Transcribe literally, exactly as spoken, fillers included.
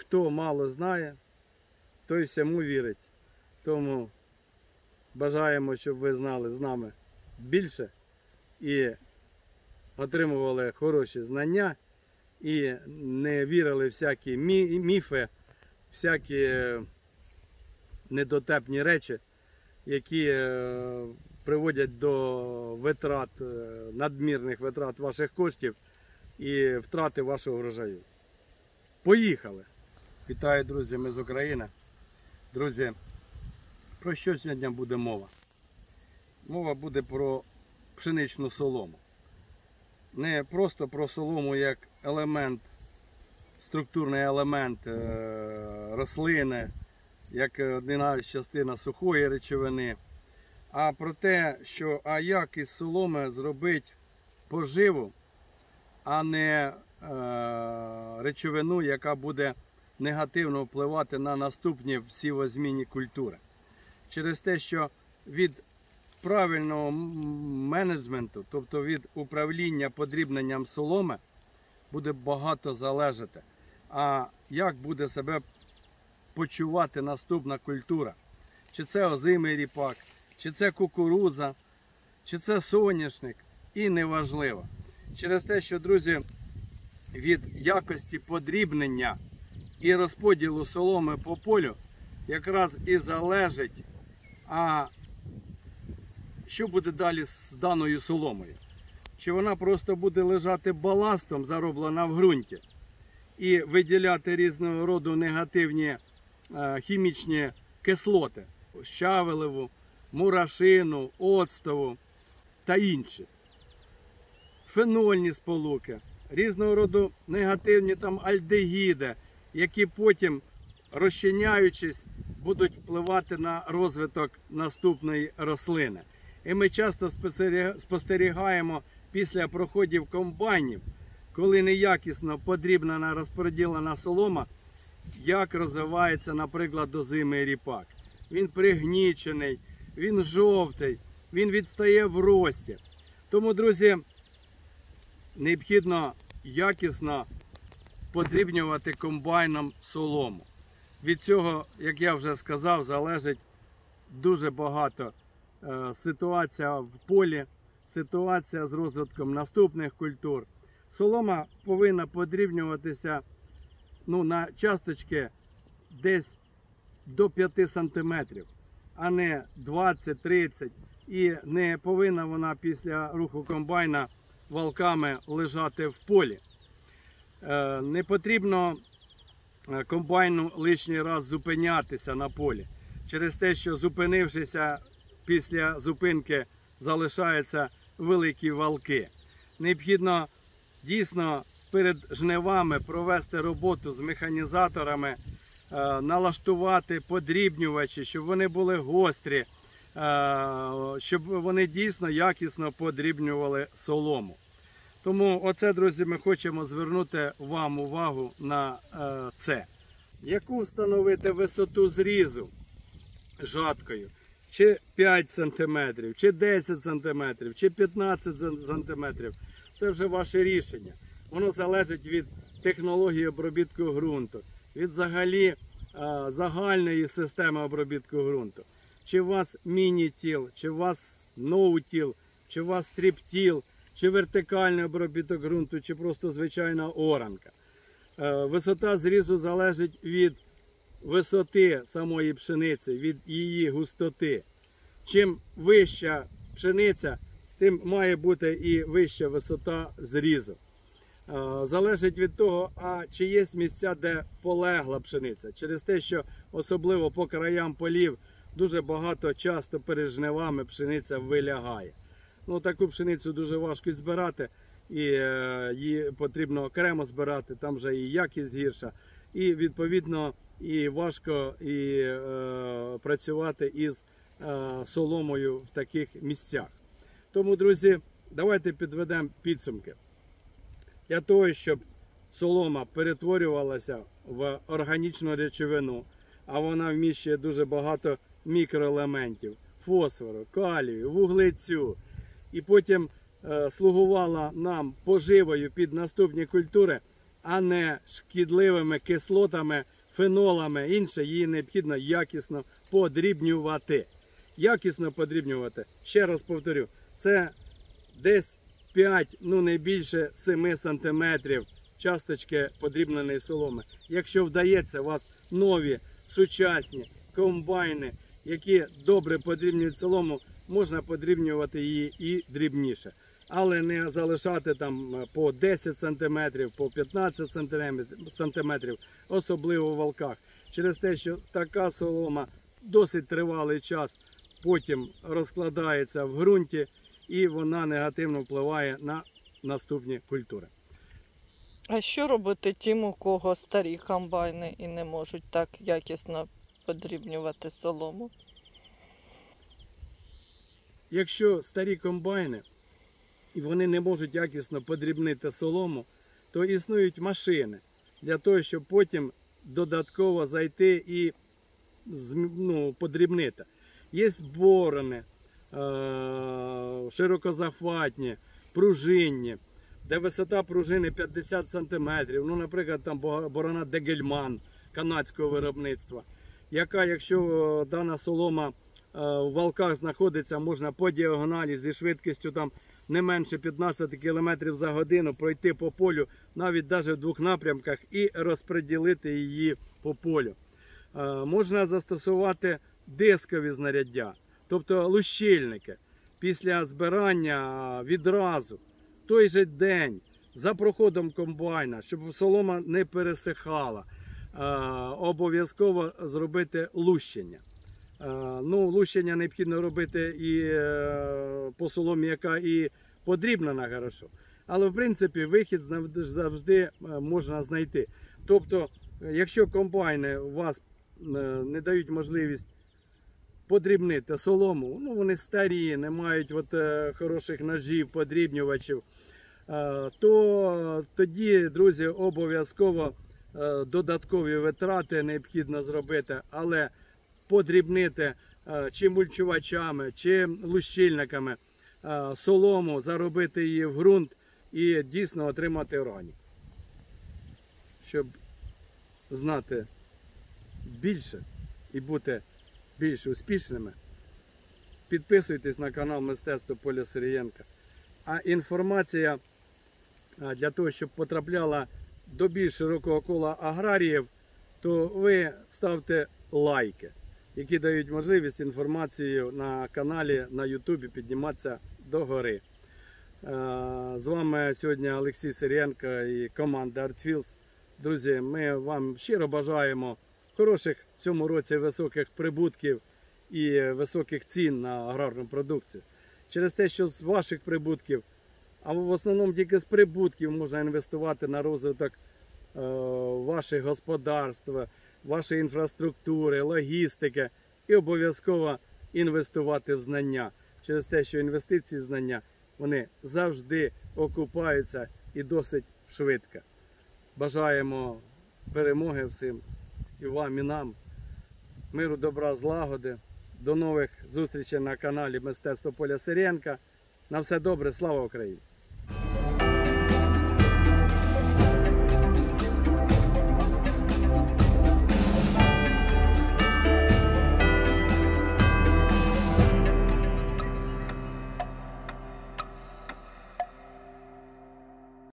хто мало знає, той всьому вірить. Тому бажаємо, щоб ви знали з нами більше і отримували хороші знання, і не вірили в всякі міфи, всякі недотепні речі, які приводять до витрат, надмірних витрат ваших коштів і втрати вашого врожаю. Поїхали! Вітаю, друзі, ми з України. Друзі, про що сьогодні буде мова? Мова буде про пшеничну солому. Не просто про солому як елемент, структурний елемент рослини, як одна частина сухої речовини, а про те, що а як із соломи зробити поживу, а не е, речовину, яка буде негативно впливати на наступні сівозмінні культури. Через те, що від правильного менеджменту, тобто від управління подрібненням соломи, буде багато залежати. А як буде себе почувати наступна культура? Чи це озимий ріпак, чи це кукурудза, чи це соняшник, і неважливо. Через те, що, друзі, від якості подрібнення і розподілу соломи по полю якраз і залежить, а що буде далі з даною соломою. Чи вона просто буде лежати баластом, зароблена в ґрунті, і виділяти різного роду негативні е, хімічні кислоти, щавелеву, мурашину, оцтову та інші. Фенольні сполуки, різного роду негативні там альдегіди, які потім, розчиняючись, будуть впливати на розвиток наступної рослини. І ми часто спостерігаємо після проходів комбайнів, коли неякісно подрібнена розподілена солома, як розвивається, наприклад, озимий ріпак. Він пригнічений, він жовтий, він відстає в рості. Тому, друзі, необхідно якісно подрібнювати комбайном солому. Від цього, як я вже сказав, залежить дуже багато е, ситуація в полі, ситуація з розвитком наступних культур. Солома повинна подрібнюватися ну, на часточки десь до п'яти сантиметрів, а не двадцять-тридцять. І не повинна вона після руху комбайна валками лежати в полі. Е, не потрібно комбайну лишній раз зупинятися на полі. Через те, що зупинившися після зупинки залишаються великі валки. Необхідно дійсно перед жнивами провести роботу з механізаторами, е, налаштувати подрібнювачі, щоб вони були гострі, е, щоб вони дійсно якісно подрібнювали солому. Тому оце, друзі, ми хочемо звернути вам увагу на е, це. Яку встановити висоту зрізу жаткою? Чи п'ять сантиметрів, чи десять сантиметрів, чи п'ятнадцять сантиметрів. Це вже ваше рішення. Воно залежить від технології обробітку ґрунту, від взагалі е, загальної системи обробітку ґрунту. Чи у вас міні-тіл, чи у вас ноу-тіл, чи у вас стріп-тіл, чи вертикальний обробіток ґрунту, чи просто звичайна оранка. Е, висота зрізу залежить від висоти самої пшениці, від її густоти. Чим вища пшениця, тим має бути і вища висота зрізу. Е, залежить від того, а чи є місця, де полегла пшениця. Через те, що особливо по краям полів дуже багато, часто перед жнивами пшениця вилягає. Ну, таку пшеницю дуже важко збирати, і е, її потрібно окремо збирати, там вже і якість гірша. І, відповідно, і важко і, е, працювати із е, соломою в таких місцях. Тому, друзі, давайте підведемо підсумки. Для того, щоб солома перетворювалася в органічну речовину, а вона вміщує дуже багато мікроелементів, фосфору, калію, вуглецю, і потім е, слугувала нам поживою під наступні культури, а не шкідливими кислотами фенолами, інше, її необхідно якісно подрібнювати. Якісно подрібнювати. Ще раз повторю, це десь п'ять, ну не більше семи сантиметрів часточки подрібненої соломи. Якщо вдається, у вас нові, сучасні комбайни, які добре подрібнюють солому, можна подрібнювати її і дрібніше. Але не залишати там по десять сантиметрів, по п'ятнадцять сантиметрів, особливо в валках. Через те, що така солома досить тривалий час потім розкладається в ґрунті і вона негативно впливає на наступні культури. А що робити тим, у кого старі комбайни і не можуть так якісно подрібнювати солому? Якщо старі комбайни і вони не можуть якісно подрібнити солому, то існують машини для того, щоб потім додатково зайти і ну, подрібнити. Є борони, широкозахватні, пружинні, де висота пружини п'ятдесят сантиметрів. Ну, наприклад, там борона Дегельман канадського виробництва, яка, якщо дана солома в валках знаходиться, можна по діагоналі зі швидкістю там не менше п'ятнадцять кілометрів за годину пройти по полю, навіть навіть в двох напрямках, і розподілити її по полю. Можна застосувати дискові знаряддя, тобто лущильники. Після збирання відразу, той же день, за проходом комбайна, щоб солома не пересихала, обов'язково зробити лущення. Ну, лущення необхідно робити і по соломі, яка і подрібнена хорошо. Але, в принципі, вихід завжди можна знайти. Тобто, якщо комбайни у вас не дають можливість подрібнити солому, ну вони старі, не мають от, хороших ножів, подрібнювачів, то тоді, друзі, обов'язково додаткові витрати необхідно зробити, але подрібнити чи мульчувачами, чи лущильниками солому, заробити її в ґрунт і дійсно отримати органіку. Щоб знати більше і бути більш успішними, підписуйтесь на канал Мистецтво Поля Сирієнка. А інформація для того, щоб потрапляла до більш широкого кола аграріїв, то ви ставте лайки, які дають можливість інформацію на каналі, на ютубі підніматися догори. З вами сьогодні Олексій Сирієнко і команда Artfields. Друзі, ми вам щиро бажаємо хороших в цьому році високих прибутків і високих цін на аграрну продукцію. Через те, що з ваших прибутків, а в основному тільки з прибутків можна інвестувати на розвиток е, ваших господарств, вашої інфраструктури, логістики і обов'язково інвестувати в знання. Через те, що інвестиції в знання, вони завжди окупаються і досить швидко. Бажаємо перемоги всім, і вам, і нам, миру, добра, злагоди. До нових зустрічей на каналі Мистецтво Поля Сирієнка. На все добре, слава Україні!